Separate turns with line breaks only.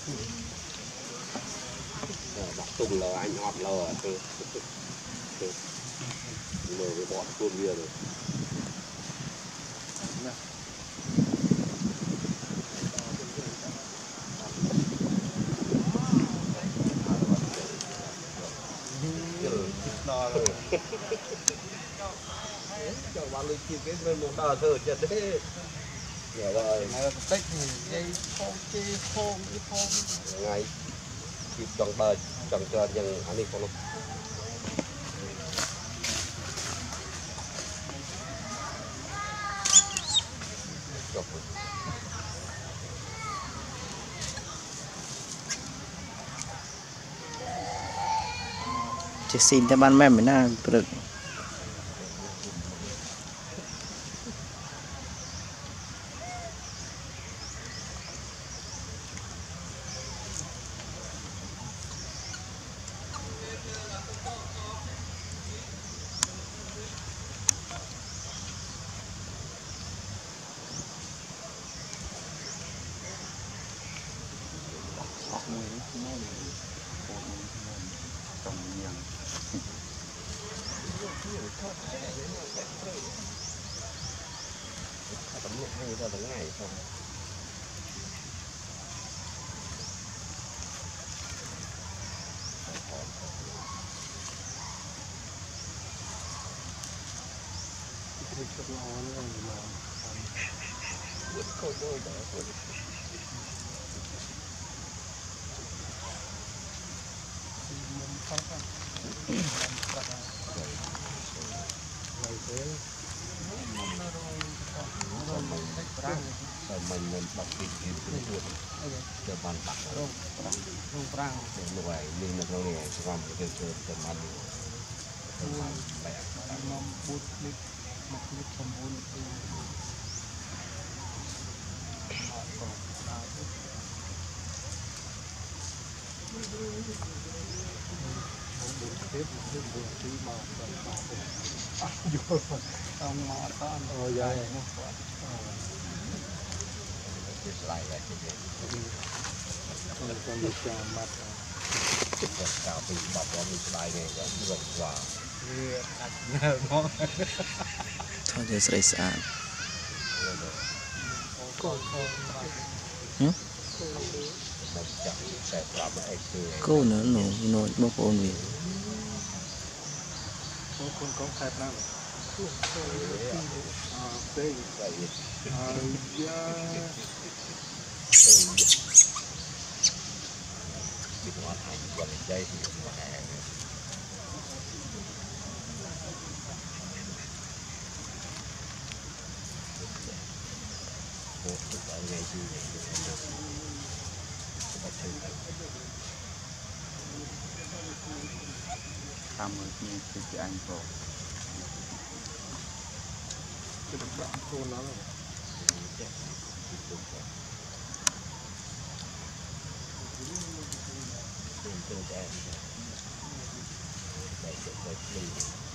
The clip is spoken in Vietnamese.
đọc tung là anh họp lờ mở cái bọn cuồng bia rồi cho bạn lên kia cái bên một đợt thở chật đấy rồi
tích thì dây phong chi phong đi phong
ngày kịp trong bờ trong chờ dần anh đi phong luôn
chỉ xin theo ban mẹ mới na được
tấm nhận hay ra tấm ngày không mình đọc tìm kiếm cái buồn để bàn bạc rồi
prang
ngoài mình là con này sẽ làm cái chuyện để ăn bẻ
mong bút clip một clip không bút ông mà con dài
lại lại
con đi cho mặt
cào bị bọc vào mình lại này vẫn rộng và
thôi giờ sẽ sạch cô nữa nổi bốc ôn vì
con có khai năng
bị hoàn thành gần đây thì mùa hè một chút ở ngày gì này
cảm ơn chị anh cô cái đập bạn cô nó
Hãy subscribe cho kênh Ghiền Mì Gõ để không bỏ lỡ những video hấp dẫn.